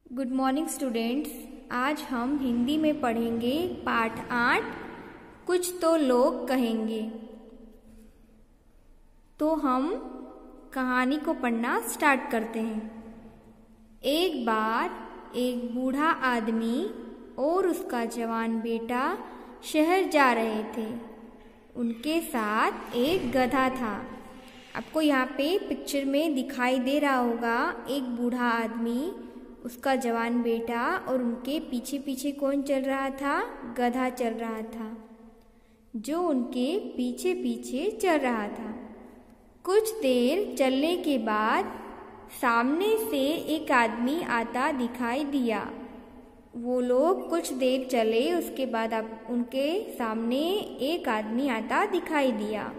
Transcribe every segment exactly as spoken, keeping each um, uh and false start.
Good morning students. आज हम हिंदी में पढ़ेंगे पाठ आठ, कुछ तो लोग कहेंगे। तो हम कहानी को पढ़ना स्टार्ट करते हैं। एक बार एक बूढ़ा आदमी और उसका जवान बेटा शहर जा रहे थे। उनके साथ एक गधा था। आपको यहाँ पे पिक्चर में दिखाई दे रहा होगा एक बूढ़ा आदमी, उसका जवान बेटा और उनके पीछे पीछे कौन चल रहा था? गधा चल रहा था, जो उनके पीछे पीछे चल रहा था। कुछ देर चलने के बाद सामने से एक आदमी आता दिखाई दिया। वो लोग कुछ देर चले, उसके बाद अब उनके सामने एक आदमी आता दिखाई दिया।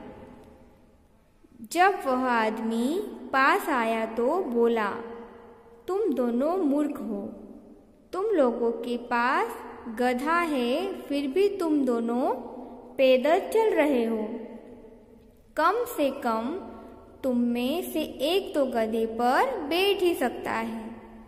जब वह आदमी पास आया तो बोला, तुम दोनों मूर्ख हो। तुम लोगों के पास गधा है, फिर भी तुम दोनों पैदल चल रहे हो। कम से कम तुम में से एक तो गधे पर बैठ ही सकता है।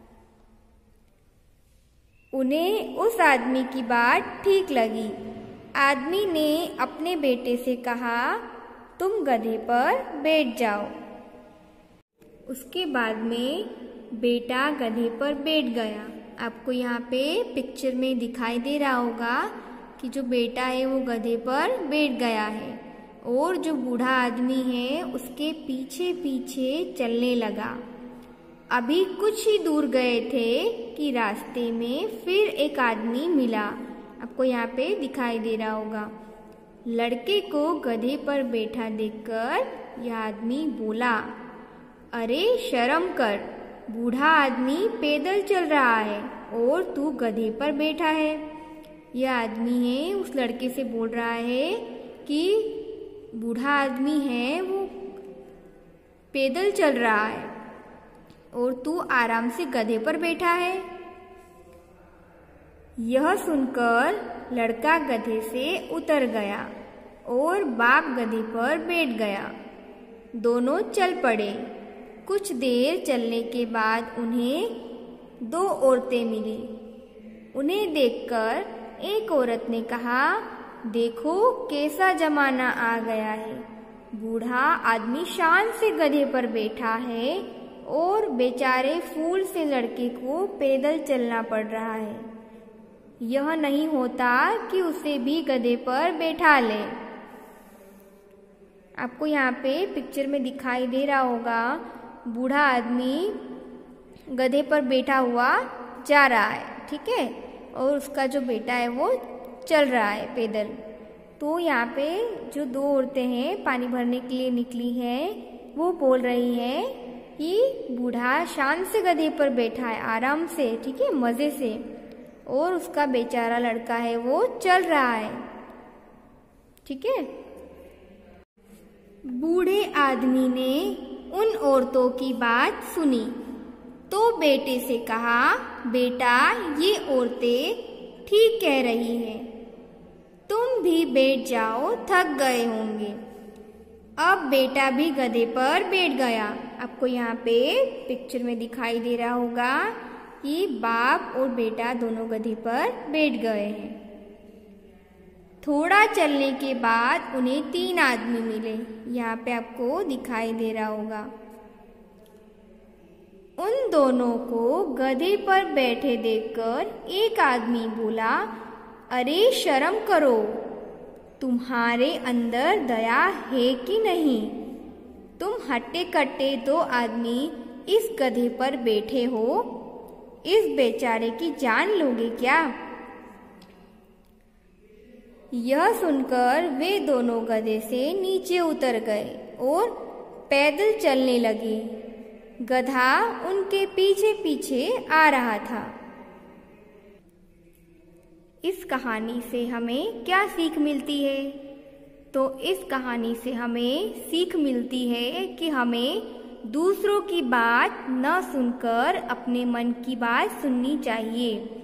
उन्हें उस आदमी की बात ठीक लगी। आदमी ने अपने बेटे से कहा, तुम गधे पर बैठ जाओ। उसके बाद में बेटा गधे पर बैठ गया। आपको यहाँ पे पिक्चर में दिखाई दे रहा होगा कि जो बेटा है वो गधे पर बैठ गया है और जो बूढ़ा आदमी है उसके पीछे पीछे चलने लगा। अभी कुछ ही दूर गए थे कि रास्ते में फिर एक आदमी मिला। आपको यहाँ पे दिखाई दे रहा होगा। लड़के को गधे पर बैठा देखकर यह आदमी बोला, अरे शर्म कर, बूढ़ा आदमी पैदल चल रहा है और तू गधे पर बैठा है। यह आदमी है उस लड़के से बोल रहा है कि बूढ़ा आदमी है वो पैदल चल रहा है और तू आराम से गधे पर बैठा है। यह सुनकर लड़का गधे से उतर गया और बाप गधे पर बैठ गया। दोनों चल पड़े। कुछ देर चलने के बाद उन्हें दो औरतें मिली। उन्हें देखकर एक औरत ने कहा, देखो कैसा जमाना आ गया है। बूढ़ा आदमी शान से गधे पर बैठा है और बेचारे फूल से लड़के को पैदल चलना पड़ रहा है। यह नहीं होता कि उसे भी गधे पर बैठा ले। आपको यहाँ पे पिक्चर में दिखाई दे रहा होगा बूढ़ा आदमी गधे पर बैठा हुआ जा रहा है, ठीक है, और उसका जो बेटा है वो चल रहा है पैदल। तो यहाँ पे जो दो औरतें हैं पानी भरने के लिए निकली हैं, वो बोल रही हैं कि बूढ़ा शान से गधे पर बैठा है आराम से, ठीक है, मज़े से, और उसका बेचारा लड़का है वो चल रहा है, ठीक है। बूढ़े आदमी ने उन औरतों की बात सुनी तो बेटे से कहा, बेटा ये औरतें ठीक कह रही हैं, तुम भी बैठ जाओ, थक गए होंगे। अब बेटा भी गधे पर बैठ गया। आपको यहाँ पे पिक्चर में दिखाई दे रहा होगा कि बाप और बेटा दोनों गधे पर बैठ गए हैं। थोड़ा चलने के बाद उन्हें तीन आदमी मिले। यहाँ पे आपको दिखाई दे रहा होगा। उन दोनों को गधे पर बैठे देखकर एक आदमी बोला, अरे शर्म करो, तुम्हारे अंदर दया है कि नहीं? तुम हट्टे कट्टे दो आदमी इस गधे पर बैठे हो, इस बेचारे की जान लोगे क्या? यह सुनकर वे दोनों गधे से नीचे उतर गए और पैदल चलने लगे। गधा उनके पीछे पीछे आ रहा था। इस कहानी से हमें क्या सीख मिलती है? तो इस कहानी से हमें सीख मिलती है कि हमें दूसरों की बात न सुनकर अपने मन की बात सुननी चाहिए।